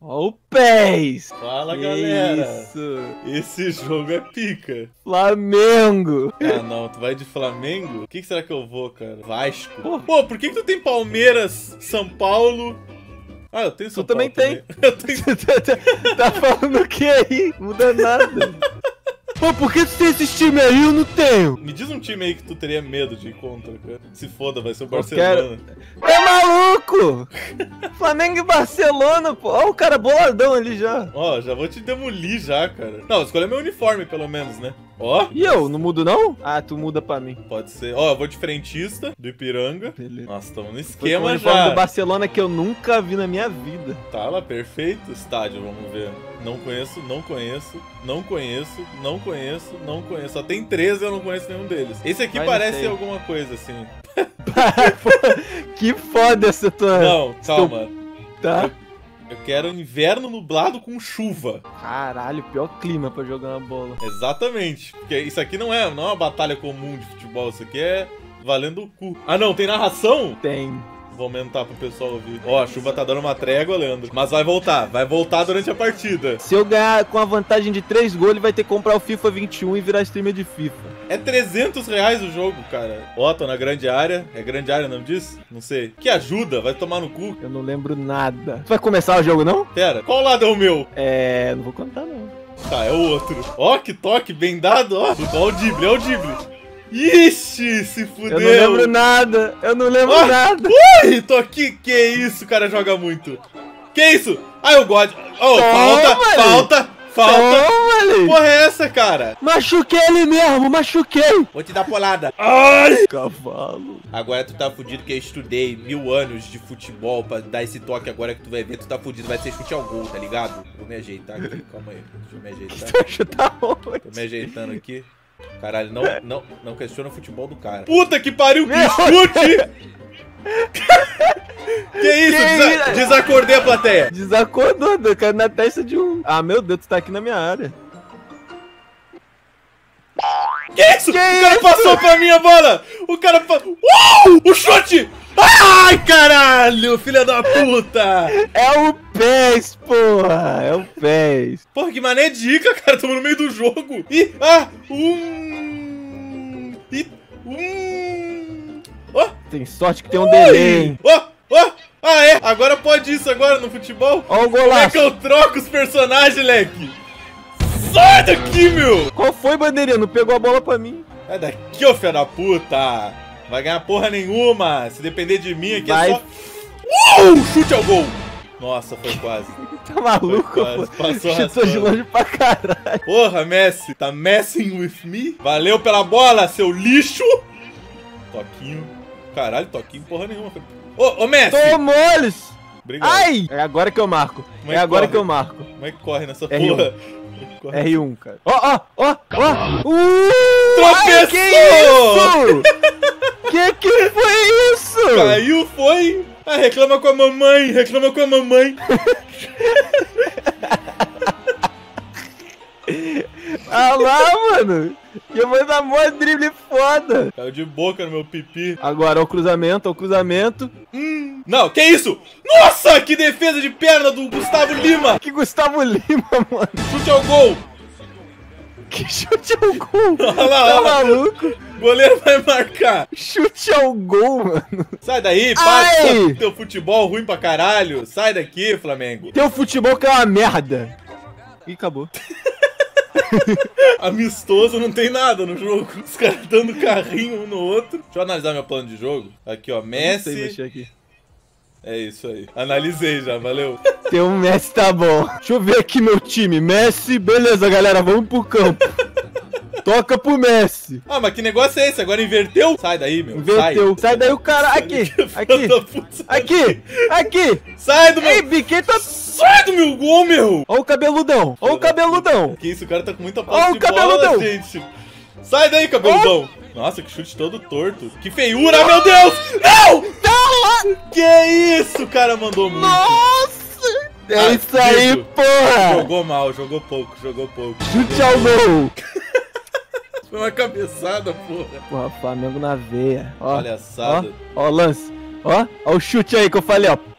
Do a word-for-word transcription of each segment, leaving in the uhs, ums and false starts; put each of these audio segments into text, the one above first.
Ó o Pés. Fala, que galera. Isso. Esse jogo é pica. Flamengo. Ah, não. Tu vai de Flamengo? O que, que será que eu vou, cara? Vasco. Pô. Pô, por que, que tu tem Palmeiras, São Paulo... Ah, eu tenho São Tu Paulo também tem. Eu tenho... Tá falando o que aí? Muda nada. Pô, por que tu tem esses times aí? Eu não tenho. Me diz um time aí que tu teria medo de ir contra, cara. Se foda, vai ser o Eu Barcelona. É maluco! Flamengo e Barcelona, pô. Ó o cara boladão ali já. Ó, já vou te demolir já, cara. Não, escolha meu uniforme, pelo menos, né? Ó. E eu, não mudo não? Ah, tu muda pra mim. Pode ser. Ó, eu vou de frentista, do Ipiranga. Beleza. Nossa, tamo no Foi com o esquema uniforme já. do Barcelona que eu nunca vi na minha vida. Tá lá, perfeito. Estádio, vamos ver. Não conheço, não conheço, não conheço, não conheço, não conheço. Só tem treze e eu não conheço nenhum deles. Esse aqui Mas não parece sei. alguma coisa, assim. Que foda essa tua... Não, calma. Tá? Eu quero inverno nublado com chuva. Caralho, pior clima pra jogar uma bola. Exatamente. Porque isso aqui não é, não é uma batalha comum de futebol. Isso aqui é valendo o cu. Ah, não, tem narração? Tem. Vou aumentar pro pessoal ouvir. Ó, a chuva tá dando uma trégua, Leandro. Mas vai voltar, vai voltar durante a partida. Se eu ganhar com a vantagem de três gols, ele vai ter que comprar o FIFA vinte e um e virar streamer de FIFA. É trezentos reais o jogo, cara. Ó, tô na grande área. É grande área, não diz? Não sei. Que ajuda, vai tomar no cu. Eu não lembro nada. Tu vai começar o jogo, não? Pera, qual lado é o meu? É... não vou contar, não. Tá, é o outro. Ó, que toque, bem dado, ó. Ó o drible, ó o drible. Ixi, se fudeu. Eu não lembro nada. Eu não lembro Ó, nada. Ui, tô aqui. Que isso, o cara joga muito. Que isso? Ah, eu gosto. Oh, falta, Toma, falta, falta. Toma, ali. Porra é essa, cara? Machuquei ele mesmo, machuquei. Vou te dar polada. Ai! Cavalo. Agora tu tá fudido que eu estudei mil anos de futebol pra dar esse toque agora que tu vai ver. Tu tá fudido, vai ser chute ao gol, tá ligado? Vou me ajeitar aqui, calma aí. Deixa eu me ajeitar. Você acha que tá onde? Tô me ajeitando aqui. Caralho, não, não, não questiona o futebol do cara. Puta que pariu, que Meu chute! Que isso? Que Desa isso? Desacordei a plateia. Desacordou, caiu na testa de um. Ah, meu Deus, tu tá aqui na minha área. Que isso? Que o cara isso? passou pra mim a bola! O cara passou. Uh! O chute! Ai, caralho! Filha da puta! É o Pés, porra! É o Pés. Porra, que mané dica, cara! Tamo no meio do jogo! Ih! Ah! Um! Ih! Um! Ó! Tem sorte que tem um delay, hein? Ó! Ó! Ah, é! Agora pode isso agora no futebol? Ó o Como é golaço. que eu troco os personagens, leque? Sai daqui, meu! Qual foi, bandeirinha? Não pegou a bola pra mim. Sai daqui, ô filho da puta! Vai ganhar porra nenhuma! Se depender de mim aqui Vai. é só... Uh! Chute ao gol! Nossa, foi quase. Tá maluco, Foi quase, pô? passou Chutou de raspando. longe pra caralho. Porra, Messi, tá messing with me? Valeu pela bola, seu lixo! Toquinho. Caralho, toquinho porra nenhuma. Ô, ô Messi! Tomou eles! Obrigado. Ai! É agora que eu marco. Como é É que agora corre? que eu marco. Como é que corre nessa R um. porra? Corre. R um, cara. Ó, ó, ó, ó! Uh! Tropeçou! Ai, que isso? Que que foi isso? Caiu, foi? Ah, reclama com a mamãe, reclama com a mamãe. Ah lá, mano! Eu vou dar mó drible foda! Caiu de boca no meu pipi. Agora, ó o cruzamento, ó o cruzamento. Hum. Não, que isso? Nossa, que defesa de perna do Gustavo Lima. Que Gustavo Lima, mano! Chute ao gol. Que chute ao gol! Olha lá, Tá olha lá. maluco? Goleiro vai marcar. Chute ao gol, mano! Sai daí, Ai. passa teu futebol ruim pra caralho. Sai daqui, Flamengo. Teu futebol que é uma merda! Ih, acabou. Amistoso não tem nada no jogo. Os caras dando carrinho um no outro. Deixa eu analisar meu plano de jogo. Aqui, ó, Não sei Messi. mexer aqui. É isso aí. Analisei já, valeu. Tem um Messi, tá bom. Deixa eu ver aqui meu time. Messi, beleza, galera, vamos pro campo. Toca pro Messi. Ah, mas que negócio é esse? Agora inverteu? Sai daí, meu. Inverteu. Sai daí o cara. Aqui, aqui, Filho da puta, sai aqui, aqui. Sai do meu... Ei, Biquet tá... Sai do meu gol, meu! Ó o cabeludão. Ó o cabeludão. Que isso, o cara tá com muita Ó, posse o de bola, cabeludão. gente. Sai daí, cabeludão. Nossa, que chute todo torto. Que feiura, meu Deus! Não! Não! Que isso, o cara mandou muito. Nossa! É Ah, isso aí, Diego. porra! Jogou mal, jogou pouco, jogou pouco. Chute ao gol! Foi uma cabeçada, porra. Porra, Flamengo na veia. Ó, Palhaçada. ó, ó o lance. Ó, ó o chute aí que eu falei, ó.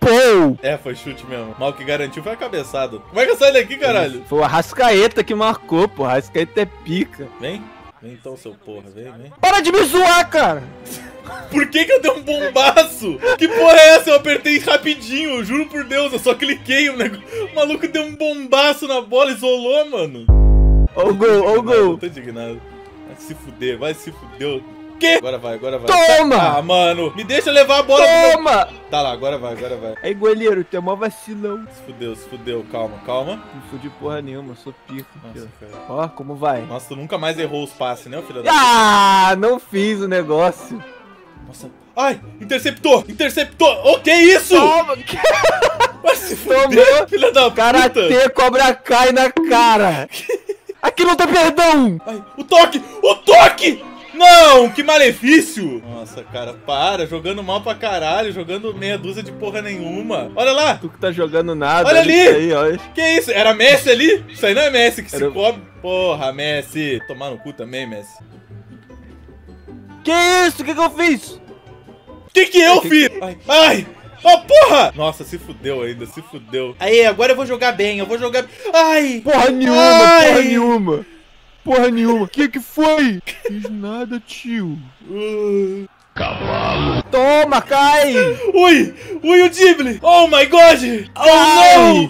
Pô! É, foi chute mesmo. Mal que garantiu foi a cabeçada. Como é que eu saio daqui, caralho? Foi o Arrascaeta que marcou, pô. Arrascaeta é pica. Vem. Vem então, seu porra. Vem, vem. Para de me zoar, cara! Por que que eu dei um bombaço? Que porra é essa? Eu apertei rapidinho, eu juro por Deus. Eu só cliquei, o, negócio... o maluco deu um bombaço na bola, isolou, mano. Ó o gol, ó o gol. Eu tô indignado. Vai se fuder, vai se fuder. Que? Agora vai, agora vai. Toma! Ah, mano, me deixa levar a bola. Toma! Pro... Tá lá, agora vai, agora vai. Aí, goleiro, tu é mó vacilão. Se fudeu, se fudeu. Calma, calma. Não fudi porra nenhuma, sou pica. Nossa, cara. Ó, como vai? Nossa, tu nunca mais errou os passes, né, filho da... Ah, não fiz o negócio. Nossa. Ai, interceptou, interceptou. O que é isso? Toma! Vai se fuder, filha da puta. Karatê, cobra cai na cara. Aqui não tem perdão. Ai, o toque, o toque. Não, que malefício! Nossa, cara, para, jogando mal pra caralho, jogando meia dúzia de porra nenhuma. Olha lá! Tu que tá jogando nada. Olha ali! Aí, olha. Que isso? Era Messi ali? Isso aí não é Messi que Era... se cobre. Porra, Messi. Tomar no cu também, Messi. Que isso? O que que eu fiz? Que que eu fiz? Ai, ai! Oh, porra! Nossa, se fudeu ainda, se fudeu. Aí, agora eu vou jogar bem, eu vou jogar... Ai! Porra nenhuma, ai. porra nenhuma. Porra nenhuma. Que que foi? Fiz nada, tio. Uh... Cavalo. Toma, cai! Ui! Ui, o Ghibli! Oh my god! Oh ai. não!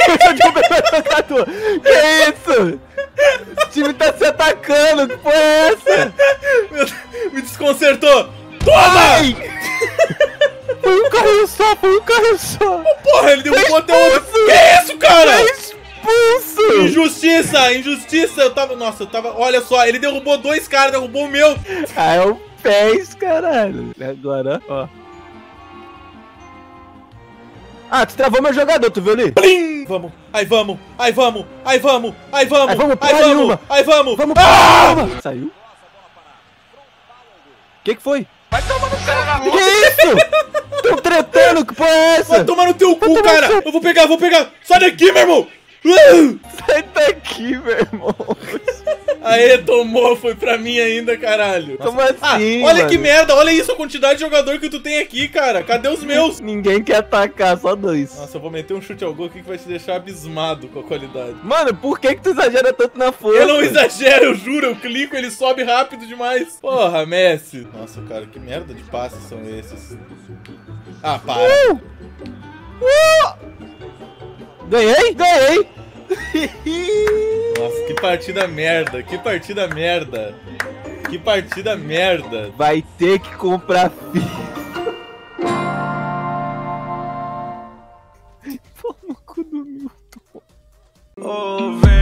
Que isso? O time tá se atacando, que porra é essa? Me desconcertou! Toma! Ai. Foi um carrinho só, foi um carrinho só. Oh, porra, ele derrubou até outro. Que isso, cara? Foi expulso! Injustiça, injustiça. Eu tava, nossa, eu tava, olha só, ele derrubou dois caras, derrubou o meu. Ah, é o pés, caralho. Agora, ó. Ah, tu travou meu jogador, tu viu ali? Plim! Vamos, aí vamos, aí vamos, aí vamos, aí vamos, aí vamos, aí vamos, aí vamos. Vamos, ah! Saiu? Que que foi? Vai tomar no cara na boca. Que isso? Tão tretando, que porra é essa? Vai tomar no teu Vai cu, cara. seu... Eu vou pegar, vou pegar. Sai daqui, meu irmão. Sai daqui, meu irmão. Aê, tomou, foi pra mim ainda, caralho. Como assim, ah, olha mano? que merda, olha isso, a quantidade de jogador que tu tem aqui, cara. Cadê os meus? Ninguém quer atacar, só dois. Nossa, eu vou meter um chute ao gol aqui que vai te deixar abismado com a qualidade. Mano, por que que tu exagera tanto na força? Eu não exagero, eu juro, eu clico, ele sobe rápido demais. Porra, Messi. Nossa, cara, que merda de passes são esses? Ah, para. Uh! Uh! Ganhei, ganhei. Nossa, que partida merda, que partida merda. Que partida merda. Vai ter que comprar filho. Pô, no cu do Milton. Oh, velho.